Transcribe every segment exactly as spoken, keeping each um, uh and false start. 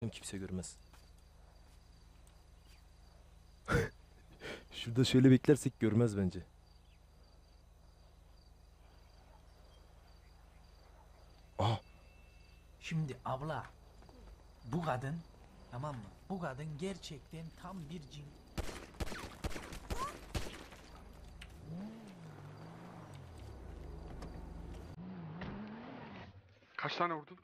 Kimse görmez. Şurada şöyle beklersek görmez bence. Aa. Şimdi abla, bu kadın, tamam mı? Bu kadın gerçekten tam bir cin. Kaç tane vurdun?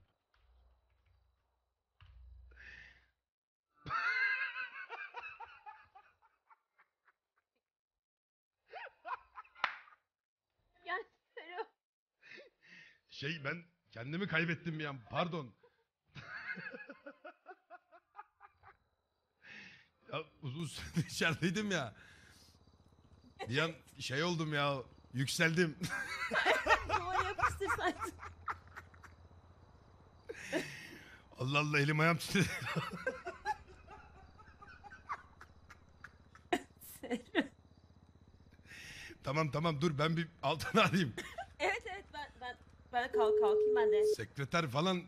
Ya Sero. Şey ben kendimi kaybettim bir an. Pardon. Ya uzun süredir içerideydim ya. Bir an şey oldum ya. Yükseldim. Duvara yapıştırsaydın. Allah Allah elim ayağım titredi. Sero. Tamam tamam dur ben bir altına arayayım. Evet evet ben ben ben kalk kalkayım ben de. Sekreter falan.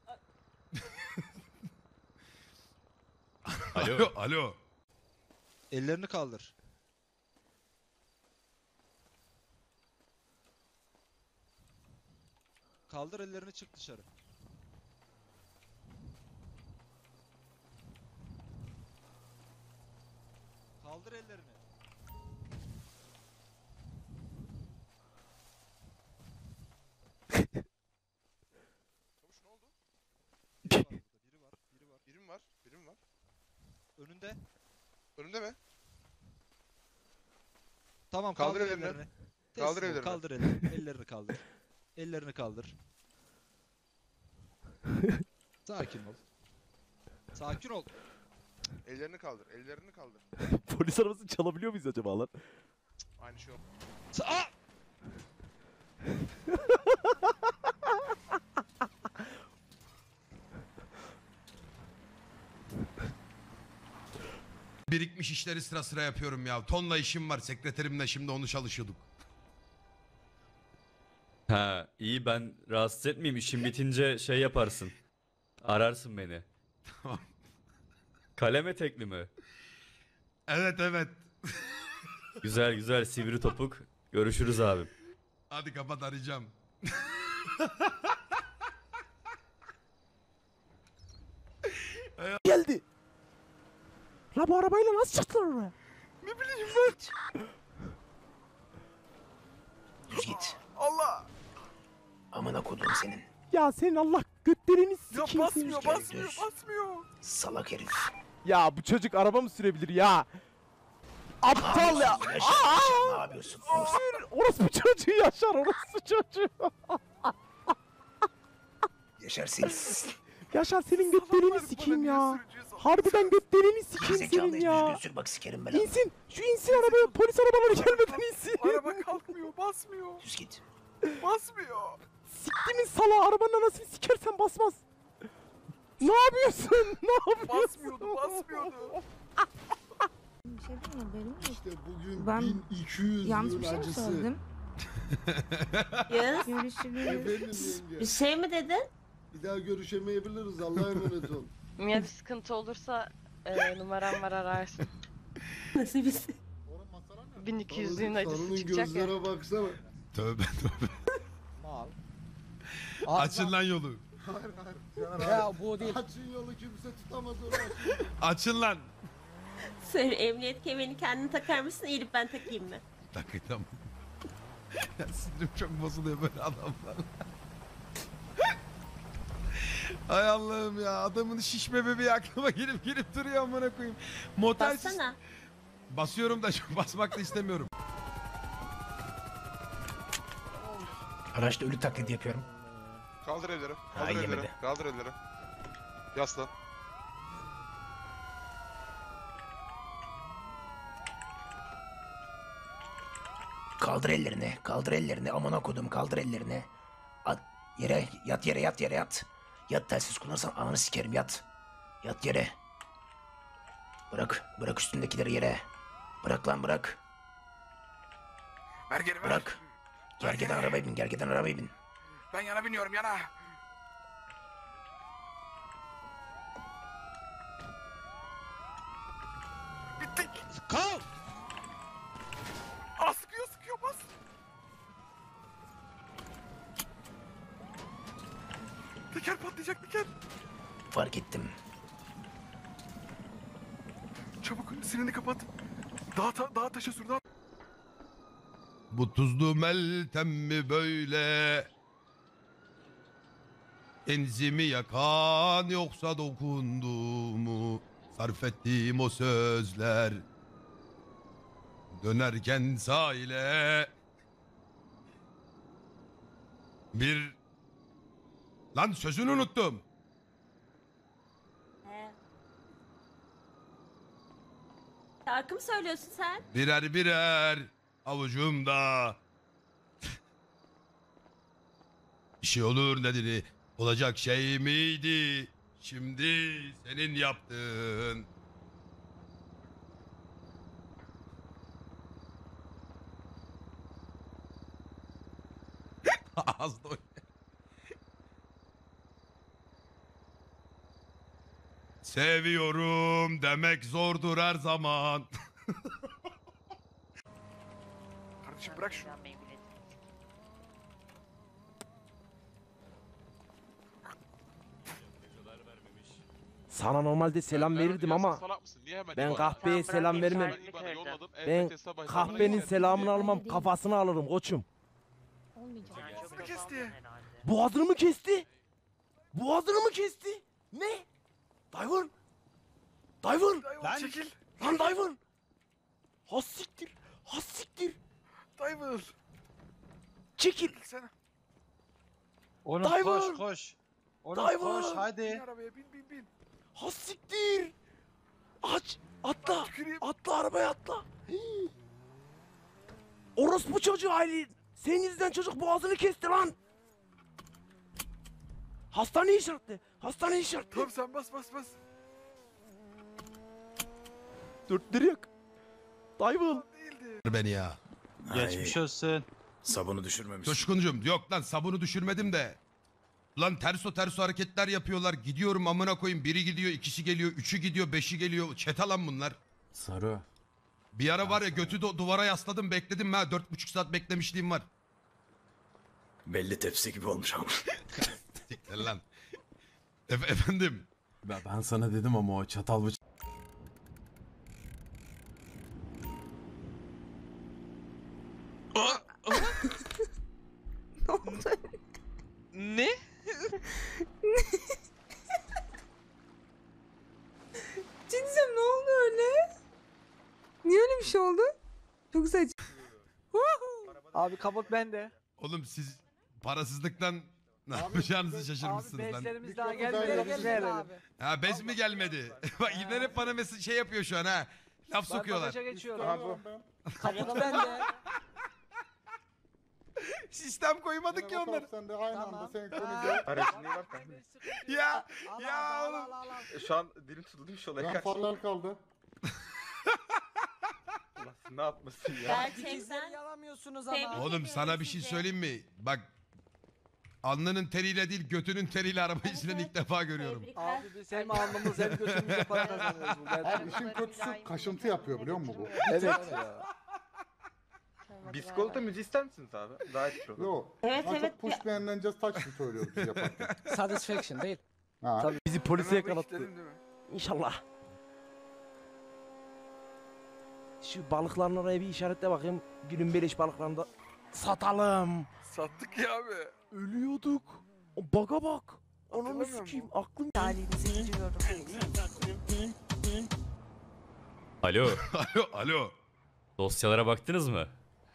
Alo. Alo. Alo. Ellerini kaldır. Kaldır ellerini, çık dışarı. Kaldır ellerini. Çavuş ne oldu? Biri var burada, biri var, biri var. Birim var. Birim var. Önünde. Önümde mi? Tamam, Kaldır kaldır, ellerini. ellerini. Kaldır Teslim ol, ellerini. Kaldır ellerini. Ellerini kaldır. Ellerini kaldır. Sakin ol. Sakin ol. Ellerini kaldır. Ellerini kaldır. Polis arabasını çalabiliyor muyuz acaba lan? Aynı şey oldu. Sa Aa! Birikmiş işleri sıra sıra yapıyorum ya. Tonla işim var. Sekreterimle şimdi onu çalışıyorduk. Ha iyi, ben rahatsız etmeyeyim, işim bitince şey yaparsın. Ararsın beni. Tamam. Kaleme tekli mi? Evet evet. Güzel güzel, sivri topuk. Görüşürüz abim. Hadi kapat, arayacağım. Geldi. La bu arabayla nasıl çıktılar oraya? Ne bileyim ben. Düz git. Allah. Amına kodum senin. Ya senin Allah götlerini Ya sikeyim senin. basmıyor basmıyor basmıyor. Salak herif. Ya bu çocuk araba mı sürebilir ya? Aptal ya. Yaşar, yaşar, ne yapıyorsun? Hayır, orası bu çocuğu Yaşar, orası çocuğu. Yaşar seni. Yaşar senin götlerini sikeyim ya. Harbiden götlerini sikeyim senin Zekalı ya. düzgün sür bak sikerim ben. İnsin, şu insin arabaya, polis arabaları gelmeden insin. Araba kalkmıyor basmıyor. Düz git. Basmıyor. Siktimin sala, arabanın anasını sikersen basmaz. Ne yapıyorsun? Ne yapıyorsun? Basmıyordu basmıyordu. Bir şey değil mi? Haberim yok. İşte bugün Ben bin iki yüz yanlış yıl bir şey mi acısı. söyledim? Yağız Görüşürüz. Efendim bir yenge. şey mi dedin? Bir daha görüşemeyebiliriz. Allah'a emanet ol. Ya bir sıkıntı olursa e, numaram var, ararsın. Nasıl bir şey? bin iki yüzlüğün acısı Sarının çıkacak ya. gözlere baksana. Tövbe tövbe. Mal. Açın lan yolu. Hayır hayır. Ya bu değil. Açın yolu, kimse tutamaz onu, açın. Açın lan. Sero, emniyet kemerini kendine takar mısın? Eğilip ben takayım mı? Dakika tamam. Ya sinirim çok bozuluyor böyle adamlar. Ay Allah'ım ya, adamın şişme bebeği aklıma gelip gelip duruyor amına koyayım. Motel sis- Bassana. Basıyorum da çok basmak da istemiyorum. Araçta ölü taklidi yapıyorum. Kaldır elleri. Ay, Kaldır elleri. yemedi. Kaldır elleri. Yaslan. Kaldır ellerini. Kaldır ellerini. Amına kodum kaldır ellerini. At yere yat yere yat yere yat. Yat, telsiz kullanırsan ananı sikerim, yat. Yat yere. Bırak. Bırak üstündekileri yere. Bırak lan bırak. Ver geri ver. Bırak. Gergeden arabaya bin. Gergeden arabaya bin. Ben yana biniyorum yana. Kal! Aa sıkıyor sıkıyor bas. Teker patlayacak teker. Fark ettim. Çabuk sirenini kapat. Dağa, ta dağa taşa sür dağa. Bu tuzlu meltem mi böyle? Enzimi yakan yoksa dokundu mu? Sarf ettiğim o sözler. Dönerken sahile. Bir... Lan sözünü unuttum. He. Şarkı mı söylüyorsun sen? Birer birer avucumda. Bir şey olur dedi. Olacak şey miydi? Şimdi senin yaptığın. Ağzına oy- Seviyorum demek zordur her zaman. Kardeşim bırak şunu. Sana normalde selam verirdim ama ben kahveye selam vermem. Ben kahvenin selamını almam, kafasını alırım koçum. Olmayacak. Boğazını kesti. Boğazını mı kesti? Boğazını mı kesti? Ne? Diver! Diver! Lan çekil. Lan Diver! Has siktir! Has siktir! Diver. Çekil! Sen Oğlum Diver! koş koş. Oğlum Diver! koş bin hadi. arabaya bin bin bin. Has siktir! Aç! Atla! Tüküreyim. Atla arabaya atla! Hii. Orospu çocuğu Aylin! Senin yüzünden çocuk boğazını kesti lan! Hastane işaretli! Hastane işaretli! Tamam sen bas bas bas. Dört direk! Diver! Değildi. Beni ya. Geçmiş olsun. Sabunu düşürmemiş. Coşkuncuğum yok lan sabunu düşürmedim de. Lan terso terso hareketler yapıyorlar. Gidiyorum amına koyayım. Biri gidiyor, ikisi geliyor, üçü gidiyor, beşi geliyor. Çete lan bunlar. Sarı. Bir ara var ya götü de duvara yasladım bekledim ha. Dört buçuk saat beklemişliğim var. Belli tepsi gibi olmuş ama. Siktir lan. Efe- efendim. Ben, ben sana dedim ama o çatal bıçak. Ne? Cinsem ne oldu öyle? Niye öyle bir şey oldu? Çok saçma. Abi kabuk bende. Oğlum siz parasızlıktan ne yapacağınızı şaşırmışsınız lan. daha gelmedi. Ha bez mi gelmedi? Bak İbner hep bana mesaj şey yapıyor şu an ha. Laf sokuyorlar. geçiyorum. Kabuk bende. Sistem koymadık ki onları. Sen de aynı anda senkronize. Ya ya oğlum. Şu an dilim tutuldu şu olaya Ben karşı. farlar kaldı. Allah ne yapmasın ya. Gerçekten. Yalamıyorsunuz Tebrik ama. Oğlum ediyorum sana bir şey sizi. söyleyeyim mi? Bak alnının teriyle değil götünün teriyle arabayı süren ilk defa görüyorum. Tebrikler. Abi biz hem alnımız hem götümüzle para kazanıyoruz bu gerçekten. İşin kötüsü kaşıntı yapıyor biliyor musun bu? Evet ya. Biskolata müziği ister misiniz abi? Daha etkili olur. Yok. Evet Daha evet. çok push beğenilince taç mı söylüyoruz biz yaparken? Satisfaction değil. Ha. Bizi polise yakalattı. Dedim değil mi? İnşallah. Şu balıkların oraya bir işaretle bakayım. Günün beleş balıklarında satalım. Sattık ya abi. Ölüyorduk. O baga bak. Ananı Hatırlamıyor sikeyim musun? aklım. Halinizi biliyorum. Alo, Alo alo. dosyalara baktınız mı?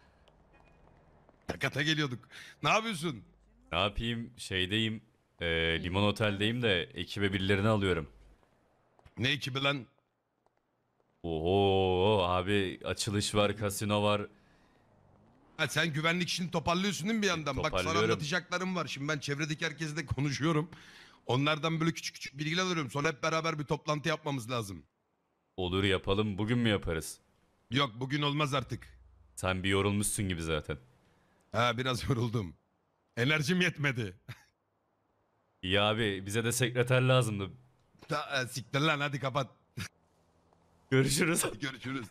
Takata geliyorduk. Ne yapıyorsun? Ne yapayım? Şeydeyim, e, Limon Otel'deyim de ekibe birilerini alıyorum. Ne ekibi lan? Oho abi açılış var, kasino var. Ha, sen güvenlik işini toparlıyorsun değil mi bir yandan? Bak sana Toparlıyorum. anlatacaklarım var. Şimdi ben çevredeki herkesle konuşuyorum. Onlardan böyle küçük küçük bilgiler alıyorum. Sonra hep beraber bir toplantı yapmamız lazım. Olur yapalım, bugün mü yaparız? Yok bugün olmaz artık. Sen bir yorulmuşsun gibi zaten. Ha biraz yoruldum. Enerjim yetmedi. İyi abi, bize de sekreter lazımdı. Ta, e, siktir lan hadi kapat. Görüşürüz. Görüşürüz.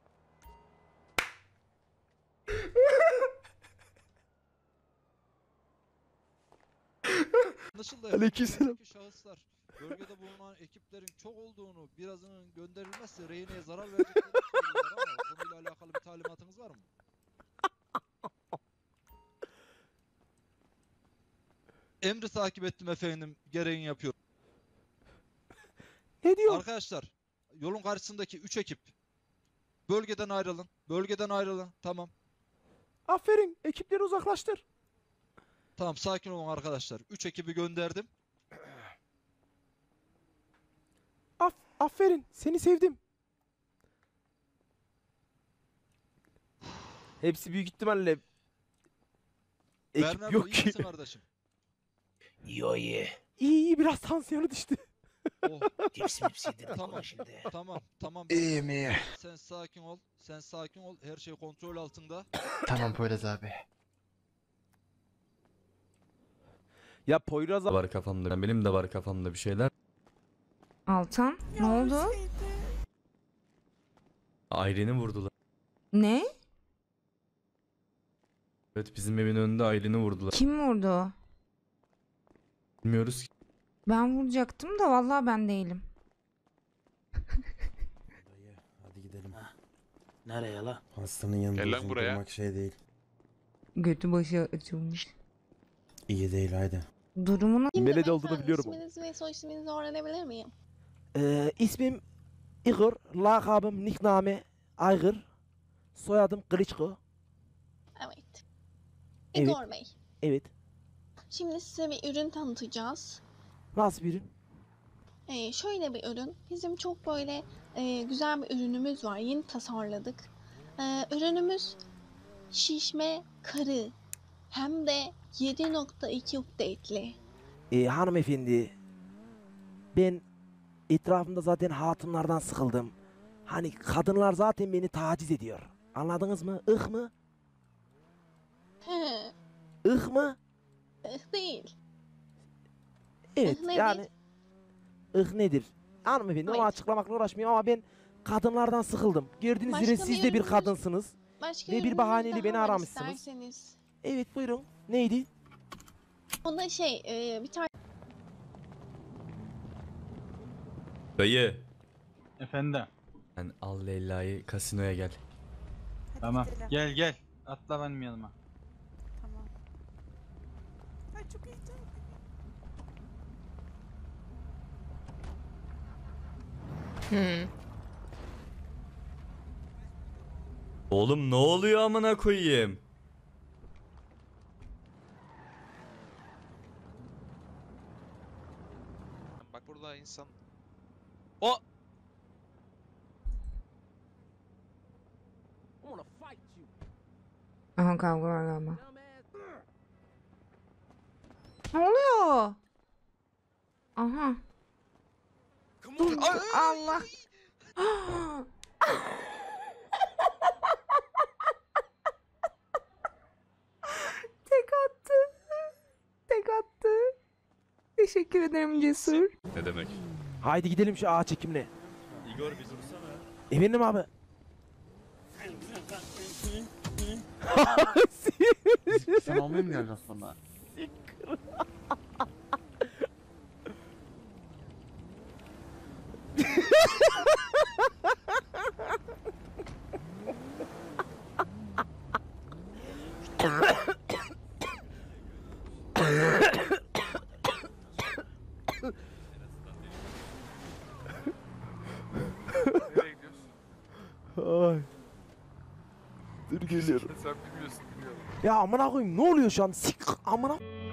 Anlaşıldı. Aleykümselam. Şahıslar bölgede bulunan ekiplerin çok olduğunu, birazının gönderilmezse rehineye zarar vereceklerini söylüyorlar ama konuyla alakalı bir talimatınız var mı? Emri takip ettim efendim. Gereğini yapıyorum. Ne diyor? Arkadaşlar, yolun karşısındaki üç ekip bölgeden ayrılın. Bölgeden ayrılın. Tamam. Aferin. Ekipleri uzaklaştır. Tamam, sakin olun arkadaşlar. üç ekibi gönderdim. Af aferin. Seni sevdim. Hepsi büyük ihtimalle ekip Bernardo, yok iyi ki. misin kardeşim? İyi iyi. İyi iyi biraz tansiyonu düştü. Oh, Dipsi mipsi dedim Tamam. tamam. Şimdi. tamam, tamam. İyiyim iyi. Sen sakin ol. Sen sakin ol. Her şey kontrol altında. Tamam Poyraz abi. Ya Poyraz abi. Var kafamda. Benim de var kafamda bir şeyler. Altan ne oldu? Aylin'i vurdular. Ne? Evet, bizim evin önünde Aylin'i vurdular. Kim vurdu? Bilmiyoruz ki. Ben vuracaktım da vallahi ben değilim. Hadi gidelim. Nereye la? Hastanın yanında Gel lan uzun buraya. durmak şey değil. Götü başı açılmış. İyi değil haydi. Durumunu Nerede olduğunu biliyorum. İsminizi ve soy isminizi öğrenebilir miyim? Ee, ismim Igor, lakabım nickname Aygır, soyadım Kılıçko. Evet. Evet. Igor Bey. Evet. Şimdi size bir ürün tanıtacağız. Nasıl bir ürün? Ee, şöyle bir ürün. Bizim çok böyle e, güzel bir ürünümüz var. Yeni tasarladık. Ee, ürünümüz şişme karı. Hem de yedi nokta iki update'li. Ee, hanımefendi, ben etrafımda zaten hatunlardan sıkıldım. Hani kadınlar zaten beni taciz ediyor. Anladınız mı? Ih mı? He, Ih mı? ıh değil. Evet Ih nedir? yani ih nedir? Hanımefendi onu Evet. açıklamakla uğraşmıyorum ama ben kadınlardan sıkıldım. Gördüğünüz Başka üzere bir siz de bir ürünümüz- kadınsınız. Başka Ve bir ürünümüz bahaneyle daha beni var aramışsınız. isterseniz. Evet buyurun. Neydi? Onda şey e, bir tane Dayı. Efendim. Sen al Leyla'yı kasinoya gel. Tamam. Gel gel. Atla benim yanıma. Tamam. Ay çok heyecanlı. Hmm. Oğlum ne oluyor amına koyayım? Bak burada insan Aha kavga var galiba. Ne oluyor? Aha. Dur, Allah. Tek attı. Tek attı. Teşekkür ederim Cesur. Ne demek? Haydi gidelim şu ağaç çekimine. Igor bir dursana. Efendim abi. Sen olmayayım mı geleceğiz sonra? Nereye gidiyorsun? Ay. Dur geliyorum. Sen bilmiyorsun biliyorum. Ya amına koyayım ne oluyor şu an? Sik amına.